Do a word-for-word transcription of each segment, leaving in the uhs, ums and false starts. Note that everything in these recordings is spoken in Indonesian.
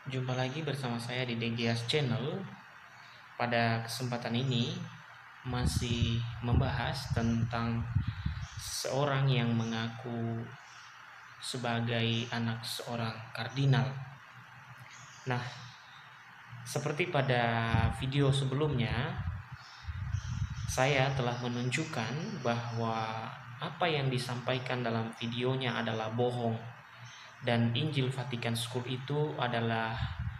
Jumpa lagi bersama saya di Degias Channel. Pada kesempatan ini masih membahas tentang seorang yang mengaku sebagai anak seorang kardinal. Nah, seperti pada video sebelumnya, saya telah menunjukkan bahwa apa yang disampaikan dalam videonya adalah bohong, dan Injil Vatikan School itu adalah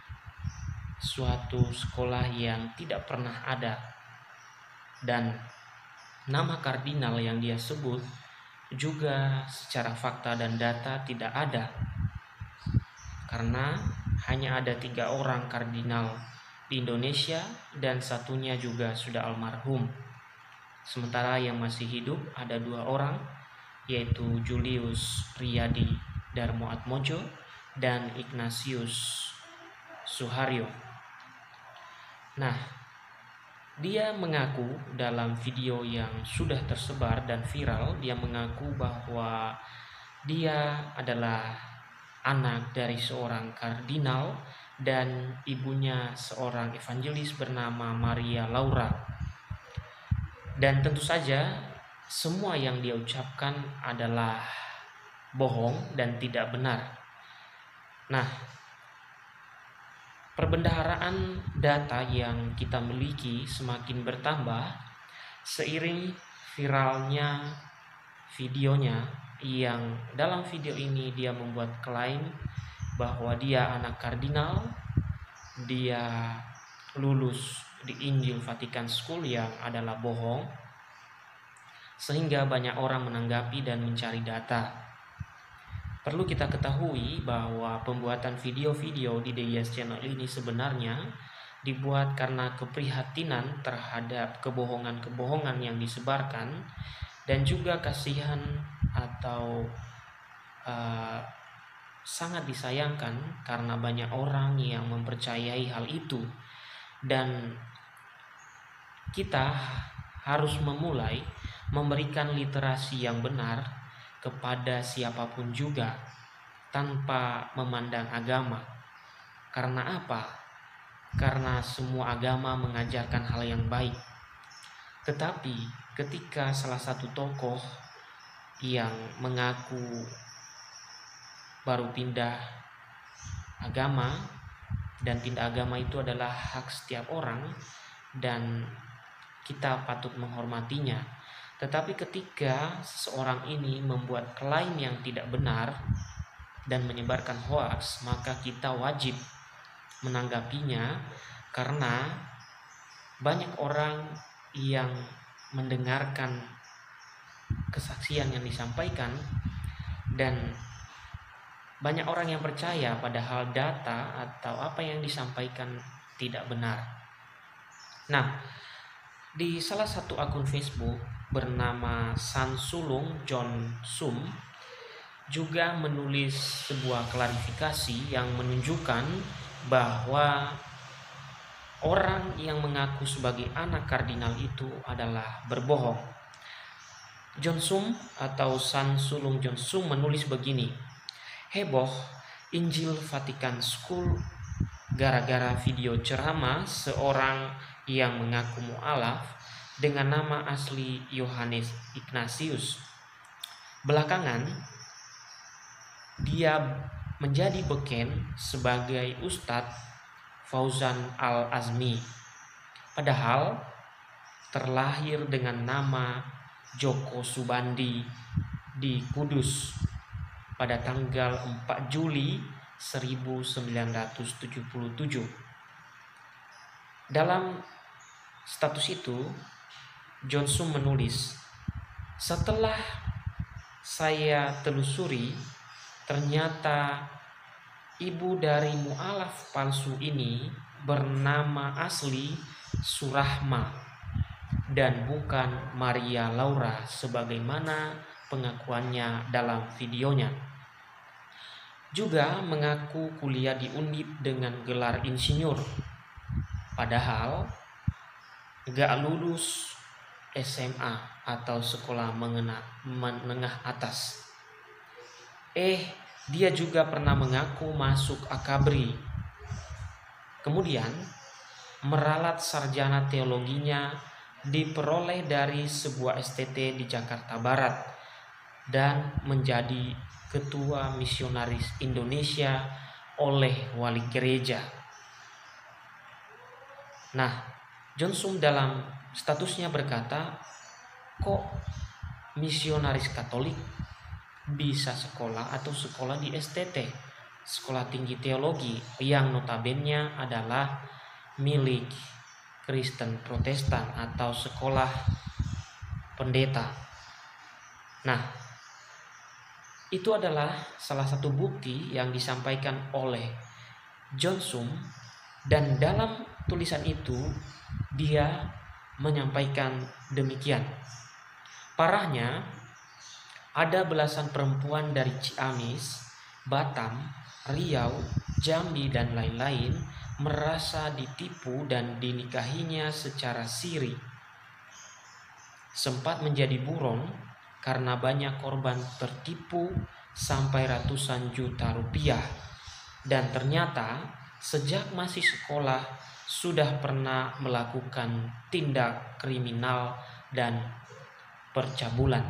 suatu sekolah yang tidak pernah ada, dan nama kardinal yang dia sebut juga secara fakta dan data tidak ada, karena hanya ada tiga orang kardinal di Indonesia dan satunya juga sudah almarhum. Sementara yang masih hidup ada dua orang, yaitu Julius Riyadi Darmoatmojo dan Ignatius Suharyo. Nah, dia mengaku dalam video yang sudah tersebar dan viral, dia mengaku bahwa dia adalah anak dari seorang kardinal dan ibunya seorang evangelis bernama Maria Laura. Dan tentu saja semua yang dia ucapkan adalah bohong dan tidak benar. Nah, perbendaharaan data yang kita miliki semakin bertambah seiring viralnya videonya, yang dalam video ini dia membuat klaim bahwa dia anak kardinal, dia lulus di Injil Vatikan School yang adalah bohong, sehingga banyak orang menanggapi dan mencari data. Perlu kita ketahui bahwa pembuatan video-video di Degias Channel ini sebenarnya dibuat karena keprihatinan terhadap kebohongan-kebohongan yang disebarkan, dan juga kasihan atau uh, sangat disayangkan karena banyak orang yang mempercayai hal itu. Dan kita harus memulai memberikan literasi yang benar kepada siapapun juga tanpa memandang agama. Karena apa? Karena semua agama mengajarkan hal yang baik. Tetapi ketika salah satu tokoh yang mengaku baru pindah agama, dan pindah agama itu adalah hak setiap orang dan kita patut menghormatinya, tetapi ketika seseorang ini membuat klaim yang tidak benar dan menyebarkan hoaks, maka kita wajib menanggapinya, karena banyak orang yang mendengarkan kesaksian yang disampaikan dan banyak orang yang percaya padahal data atau apa yang disampaikan tidak benar. Nah, di salah satu akun Facebook bernama Sansulung John Sum juga menulis sebuah klarifikasi yang menunjukkan bahwa orang yang mengaku sebagai anak kardinal itu adalah berbohong. John Sum atau Sansulung John Sum menulis begini: heboh Injil Vatikan School gara-gara video ceramah seorang yang mengaku mu'alaf dengan nama asli Yohanes Ignatius. Belakangan dia menjadi beken sebagai Ustadz Fauzan Al-Azmi, padahal terlahir dengan nama Joko Subandi di Kudus pada tanggal empat Juli seribu sembilan ratus tujuh puluh tujuh. Dalam status itu, John Sum menulis, setelah saya telusuri, ternyata ibu dari mu'alaf palsu ini bernama asli Surahma dan bukan Maria Laura sebagaimana pengakuannya dalam videonya. Juga mengaku kuliah di Undip dengan gelar insinyur, padahal gak lulus S M A atau sekolah menengah atas. Eh, dia juga pernah mengaku masuk Akabri Kemudian meralat sarjana teologinya diperoleh dari sebuah S T T di Jakarta Barat dan menjadi ketua misionaris Indonesia oleh wali gereja. Nah, John Sum dalam statusnya berkata, kok misionaris Katolik bisa sekolah atau sekolah di S T T, Sekolah Tinggi Teologi, yang notabene adalah milik Kristen Protestan atau sekolah pendeta. Nah, itu adalah salah satu bukti yang disampaikan oleh John Sum, dan dalam tulisan itu dia menyampaikan demikian. Parahnya, ada belasan perempuan dari Ciamis, Batam, Riau, Jambi, dan lain-lain merasa ditipu dan dinikahinya secara siri. Sempat menjadi buron karena banyak korban tertipu sampai ratusan juta rupiah. Dan ternyata sejak masih sekolah sudah pernah melakukan tindak kriminal dan percabulan.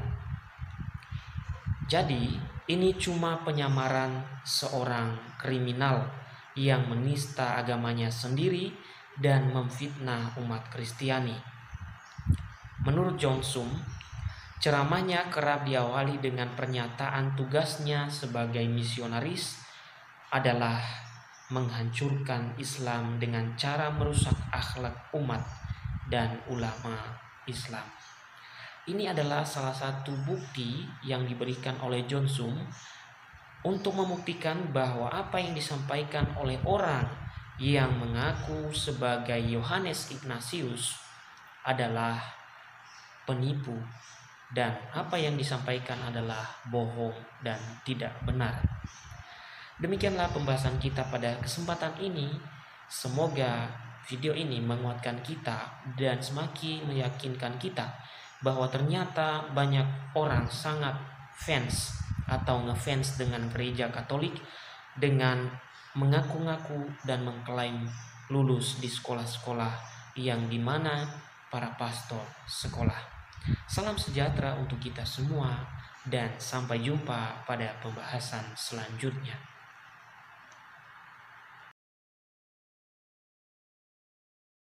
Jadi ini cuma penyamaran seorang kriminal yang menista agamanya sendiri dan memfitnah umat Kristiani. Menurut John Sum, ceramahnya kerap diawali dengan pernyataan tugasnya sebagai misionaris adalah menghancurkan Islam dengan cara merusak akhlak umat dan ulama Islam. Ini adalah salah satu bukti yang diberikan oleh John Sum untuk membuktikan bahwa apa yang disampaikan oleh orang yang mengaku sebagai Yohanes Ignatius adalah penipu, dan apa yang disampaikan adalah bohong dan tidak benar. Demikianlah pembahasan kita pada kesempatan ini. Semoga video ini menguatkan kita dan semakin meyakinkan kita bahwa ternyata banyak orang sangat fans atau ngefans dengan gereja Katolik dengan mengaku-ngaku dan mengklaim lulus di sekolah-sekolah yang dimana para pastor sekolah. Salam sejahtera untuk kita semua dan sampai jumpa pada pembahasan selanjutnya.